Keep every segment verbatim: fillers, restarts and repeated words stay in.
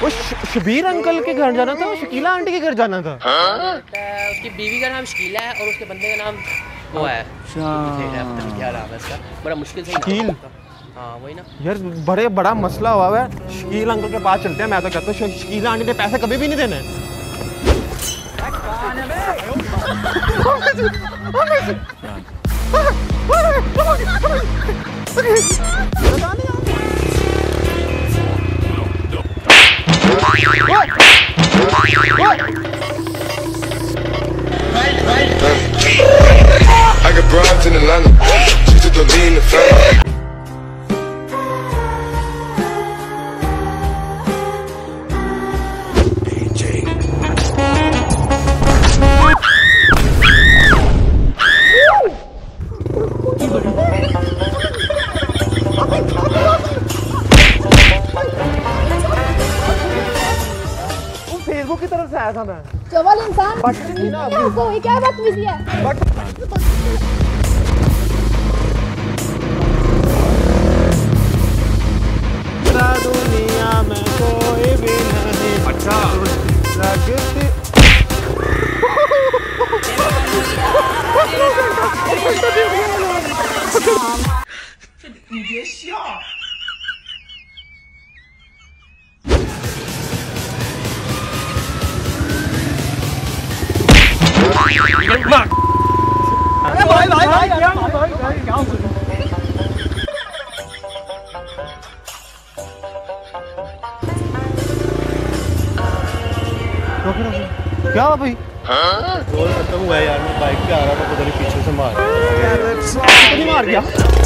वो शबीर अंकल के घर जाना था, शकीला आंटी के घर जाना था। हाँ? उसकी बीवी का नाम शकीला है और उसके बंदे का नाम वो है। अच्छा क्या नाम है इसका, बड़ा मुश्किल से शकील। हाँ वही ना यार, बड़े बड़ा मसला हुआ है। शकील अंकल के पास चलते हैं। मैं तो कहता हूँ शकीला आंटी ने पैसे कभी भी नहीं देने। I got bribes in Atlanta. She took the lean the family. A J. Facebook की तरफ से आया था मैं। चवल इंसान बदतमीजी ना आपको ये क्या बदतमीजी है? दुनिया में कोई भी नहीं। अच्छा भाई भाई भाई क्या क्या हुआ भाई? रोल खत्म हुआ है यार, मैं बाइक पे आ रहा था, पता नहीं पीछे से मार नहीं मार गया।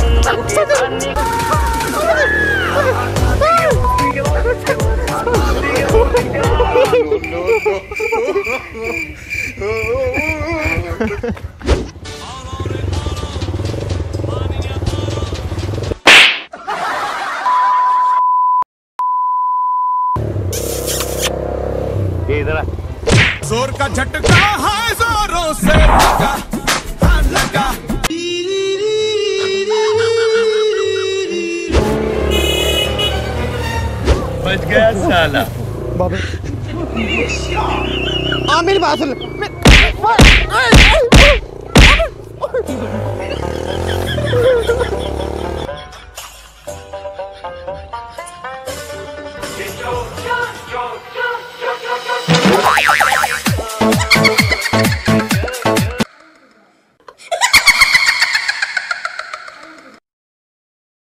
इधर जोर का झटका है, जोरों से लगा, हाँ लगा। बच गया साला। बाबे आ मेरी बात सुन।